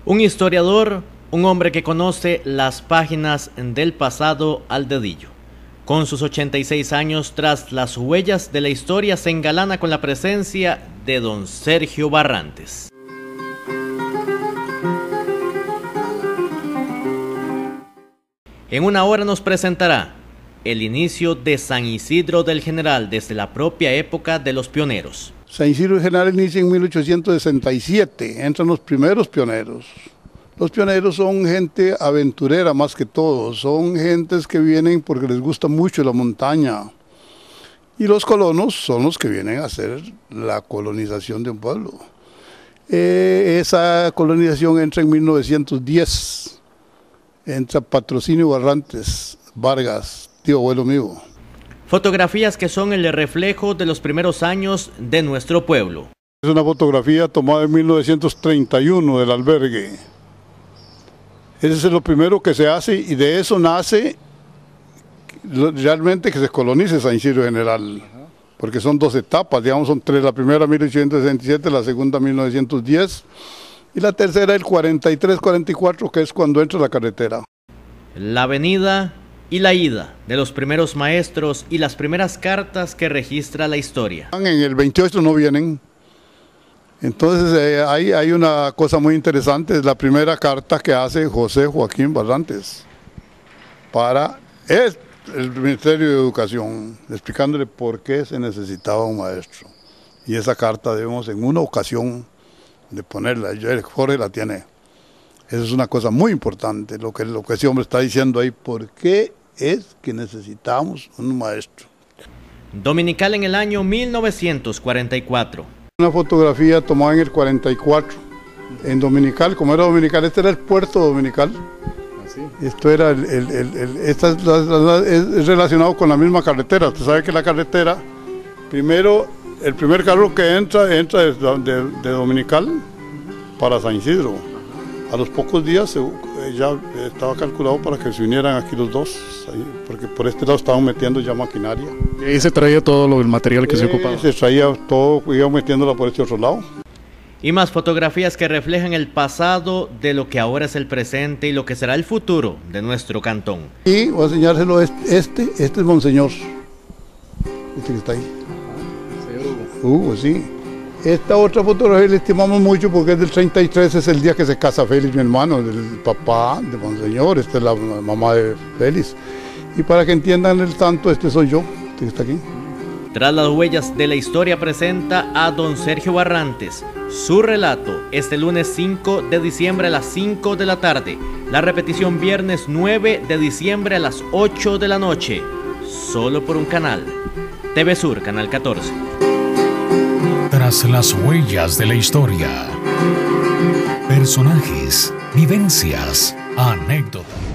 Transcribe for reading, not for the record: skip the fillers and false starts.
Un historiador, un hombre que conoce las páginas del pasado al dedillo. Con sus 86 años, tras las huellas de la historia, se engalana con la presencia de don Sergio Barrantes. En una hora nos presentará el inicio de San Isidro del General desde la propia época de los pioneros. San Isidro del General inicia en 1867, entran los primeros pioneros. Los pioneros son gente aventurera más que todo, son gentes que vienen porque les gusta mucho la montaña. Y los colonos son los que vienen a hacer la colonización de un pueblo. Esa colonización entra en 1910, entra Patrocinio Barrantes, Vargas, tío abuelo mío. Fotografías que son el reflejo de los primeros años de nuestro pueblo. Es una fotografía tomada en 1931 del albergue. Ese es lo primero que se hace y de eso nace realmente que se colonice San Isidro General. Porque son dos etapas, digamos, son tres, la primera 1867, la segunda 1910 y la tercera el 43-44, que es cuando entra la carretera. La venida y la ida de los primeros maestros y las primeras cartas que registra la historia. En el 28 no vienen. Entonces hay una cosa muy interesante, es la primera carta que hace José Joaquín Barrantes para el Ministerio de Educación, explicándole por qué se necesitaba un maestro. Y esa carta debemos en una ocasión de ponerla, Jorge la tiene. Eso es una cosa muy importante, lo que ese hombre está diciendo ahí, por qué es que necesitamos un maestro. Dominical en el año 1944. Una fotografía tomada en el 44, en Dominical, como era Dominical, este era el puerto Dominical. ¿Así? Esto era es relacionado con la misma carretera. Usted sabe que la carretera, primero, el primer carro que entra de Dominical para San Isidro. A los pocos días ya estaba calculado para que se unieran aquí los dos, porque por este lado estaban metiendo ya maquinaria. ¿Y ahí se traía todo el material que se ocupaba? Se traía todo, iba metiéndola por este otro lado. Y más fotografías que reflejan el pasado de lo que ahora es el presente y lo que será el futuro de nuestro cantón. Y voy a enseñárselo, este es Monseñor, este que está ahí. Hugo, sí. Esta otra fotografía la estimamos mucho porque es del 33, es el día que se casa Félix, mi hermano, del papá de Monseñor, esta es la mamá de Félix. Y para que entiendan el santo, este soy yo, este que está aquí. Tras las huellas de la historia presenta a don Sergio Barrantes. Su relato este lunes 5 de diciembre a las 5 de la tarde. La repetición viernes 9 de diciembre a las 8 de la noche. Solo por un canal. TV Sur, Canal 14. Tras las huellas de la historia. Personajes, vivencias, anécdotas.